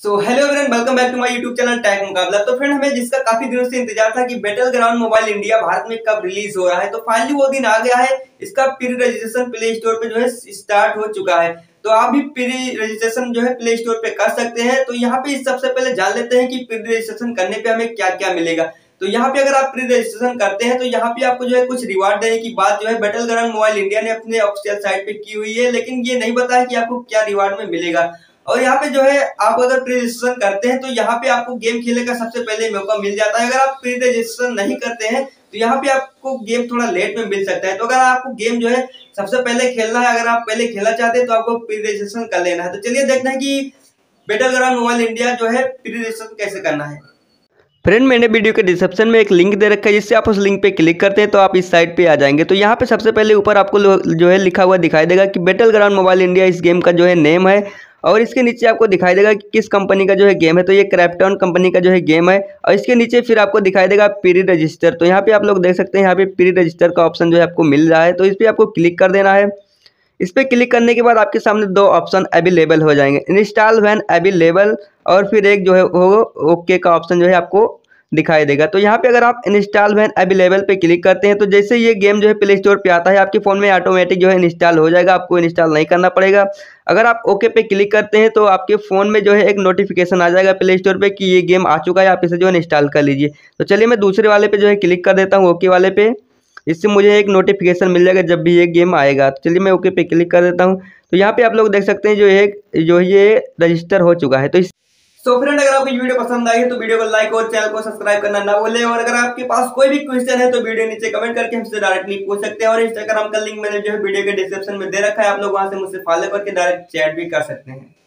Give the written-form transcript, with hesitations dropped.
So hello everyone, welcome back to my YouTube channel tag मुकाबला। तो friend, हमें जिसका काफी दिनों से इंतजार था कि battleground mobile India Bharat में कब रिलीज हो रहा है, तो फाइनली वो दिन आ गया है। इसका प्री रजिस्ट्रेशन प्ले स्टोर पे जो है स्टार्ट हो चुका है। तो आप भी प्री रजिस्ट्रेशन जो है प्ले स्टोर पे कर सकते हैं। तो यहाँ पे सबसे पहले जान लेते हैं कि प्री रजिस्ट्रेशन करने पे हमें क्या क्या मिलेगा। तो यहाँ पे अगर आप प्री रजिस्ट्रेशन करते हैं तो यहाँ पे आपको जो है कुछ रिवार्ड देने की बात जो है बैटल ग्राउंड मोबाइल इंडिया ने अपने ऑफिशियल साइट पे की हुई है, लेकिन ये नहीं बताया कि आपको क्या रिवार्ड में मिलेगा। और यहाँ पे जो है आप अगर प्री रजिस्ट्रेशन करते हैं तो यहाँ पे आपको गेम खेलने का सबसे पहले मौका मिल जाता है। अगर आप प्री रजिस्ट्रेशन नहीं करते हैं तो यहाँ पे आपको गेम थोड़ा लेट में मिल सकता है। तो अगर आपको गेम जो है सबसे पहले खेलना है, अगर आप पहले खेलना चाहते हैं तो आपको प्री रजिस्ट्रेशन कर लेना है। तो चलिए देखते हैं कि बैटल ग्राउंड मोबाइल इंडिया जो है प्री रजिस्ट्रेशन कैसे करना है। फ्रेंड, मैंने वीडियो के डिस्क्रिप्शन में एक लिंक दे रखा है, जिससे आप उस लिंक पे क्लिक करते हैं तो आप इस साइट पे आ जाएंगे। तो यहाँ पे सबसे पहले ऊपर आपको जो है लिखा हुआ दिखाई देगा कि बैटल ग्राउंड मोबाइल इंडिया इस गेम का जो है नेम है। और इसके नीचे आपको दिखाई देगा कि किस कंपनी का जो है गेम है। तो ये क्रैपटॉन कंपनी का जो है गेम है। और इसके नीचे फिर आपको दिखाई देगा प्री रजिस्टर। तो यहाँ पे आप लोग देख सकते हैं, यहाँ पे प्री रजिस्टर का ऑप्शन जो है आपको मिल रहा है। तो इस पर आपको क्लिक कर देना है। इस पर क्लिक करने के बाद आपके सामने दो ऑप्शन अवेलेबल हो जाएंगे, इंस्टॉल व्हेन अवेलेबल, और फिर एक जो है वो ओके का ऑप्शन जो है आपको दिखाई देगा। तो यहाँ पे अगर आप इंस्टॉल व्हेन अवेलेबल पे क्लिक करते हैं तो जैसे ये गेम जो है प्ले स्टोर पे आता है, आपके फ़ोन में ऑटोमेटिक जो है इंस्टॉल हो जाएगा, आपको इंस्टॉल नहीं करना पड़ेगा। अगर आप ओके पे क्लिक करते हैं तो आपके फ़ोन में जो है एक नोटिफिकेशन आ जाएगा प्ले स्टोर पे कि ये गेम आ चुका है, आप इसे जो है इंस्टॉल कर लीजिए। तो चलिए मैं दूसरे वाले पे जो है क्लिक कर देता हूँ, ओके वाले पे। इससे मुझे एक नोटिफिकेशन मिल जाएगा जब भी ये गेम आएगा। तो चलिए मैं ओके पे क्लिक कर देता हूँ। तो यहाँ पे आप लोग देख सकते हैं जो ये रजिस्टर हो चुका है। तो फ्रेंड, अगर आपको वीडियो पसंद आई है तो वीडियो को लाइक और चैनल को सब्सक्राइब करना ना भूलें। और अगर आपके पास कोई भी क्वेश्चन है तो वीडियो नीचे कमेंट करके हमसे डायरेक्टली पूछ सकते हैं। और इंस्टाग्राम का लिंक मैंने जो है वीडियो के डिस्क्रिप्शन में दे रखा है, आप लोग वहां से मुझसे फॉलो करके डायरेक्ट चैट भी कर सकते हैं।